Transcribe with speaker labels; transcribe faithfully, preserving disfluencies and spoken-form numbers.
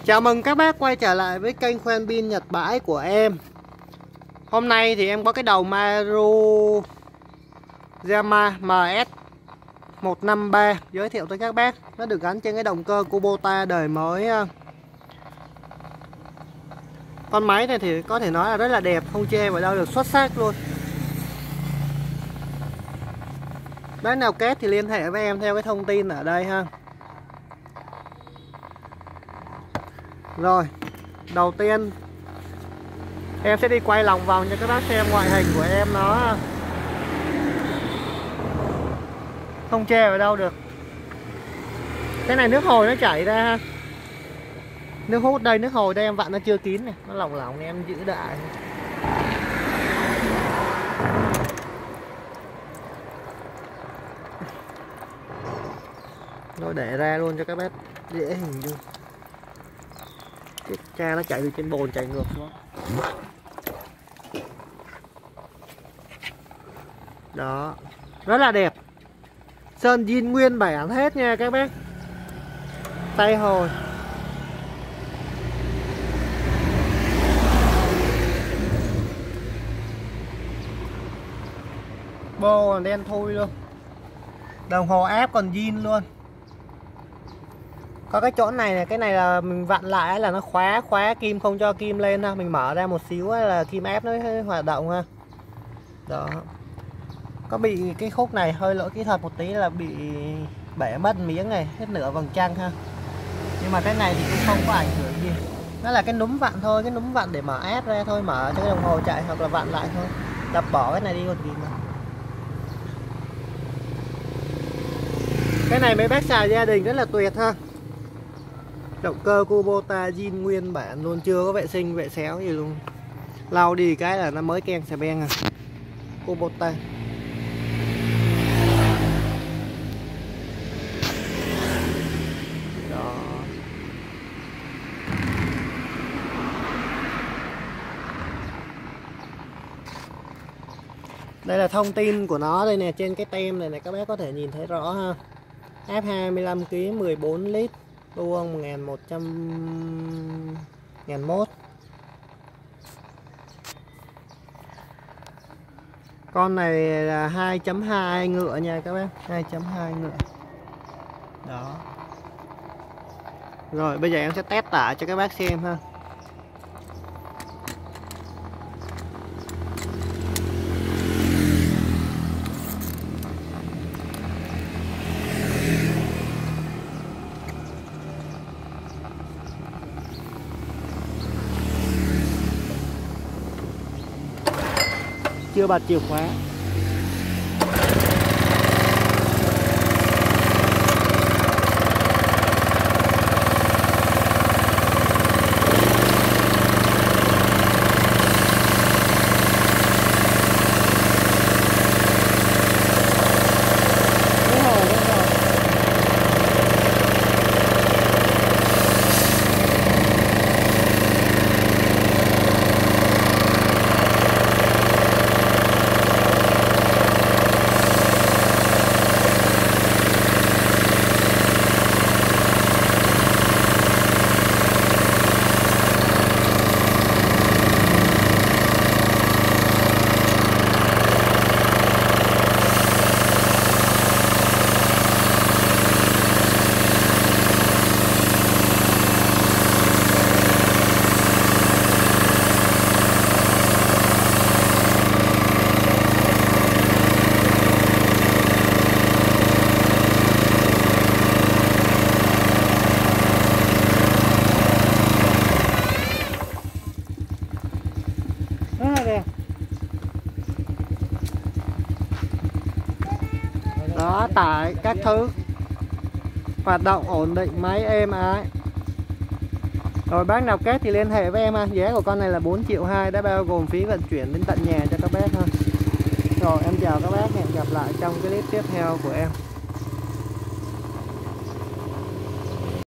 Speaker 1: Chào mừng các bác quay trở lại với kênh khoen pin Nhật bãi của em. Hôm nay thì em có cái đầu Maruyama M S một năm ba giới thiệu tới các bác. Nó được gắn trên cái động cơ Kubota đời mới. Con máy này thì có thể nói là rất là đẹp, không chê vào đâu, được xuất sắc luôn. Bác nào kết thì liên hệ với em theo cái thông tin ở đây ha. Rồi, đầu tiên em sẽ đi quay lòng vòng cho các bác xem ngoại hình của em. Nó không che vào đâu được. Cái này nước hồi nó chảy ra, nước hút đây, nước hồi đây em vặn nó chưa kín này, nó lỏng lỏng em giữ đại. Rồi để ra luôn cho các bác dễ hình dung. Cái cha nó chạy từ trên bồn chạy ngược xuống. Đó, rất là đẹp. Sơn zin nguyên bản hết nha các bác. Tay hồi. Bô còn đen thui luôn. Đồng hồ áp còn zin luôn. Có cái chỗ này này, cái này là mình vặn lại là nó khóa khóa kim, không cho kim lên ha. Mình mở ra một xíu là kim ép nó hoạt động ha. Đó. Có bị cái khúc này hơi lỗi kỹ thuật một tí là bị bể mất miếng này, hết nửa vầng trăng ha. Nhưng mà cái này thì cũng không có ảnh hưởng gì. Nó là cái núm vặn thôi, cái núm vặn để mở ép ra thôi, mở cho cái đồng hồ chạy hoặc là vặn lại thôi. Đập bỏ cái này đi còn gì mà. Cái này mấy bác xài gia đình rất là tuyệt ha. Động cơ Kubota zin nguyên bản luôn, chưa có vệ sinh vệ xéo gì luôn. Lau đi cái là nó mới keng xà beng à. Kubota. Đó. Đây là thông tin của nó đây nè, trên cái tem này này các bác có thể nhìn thấy rõ ha. Ép hai mươi lăm ki lô gam, mười bốn lít, luôn một nghìn một trăm ngàn mốt. Con này là hai chấm hai ngựa nha các bác, hai chấm hai ngựa. Đó. Rồi bây giờ em sẽ test tải cho các bác xem ha. Chưa bật chìa khóa. Đó, tải các thứ hoạt động ổn định, máy êm ái. Rồi bác nào kết thì liên hệ với em ha. Giá của con này là bốn triệu hai, đã bao gồm phí vận chuyển đến tận nhà cho các bác ha. Rồi em chào các bác, hẹn gặp lại trong cái clip tiếp theo của em.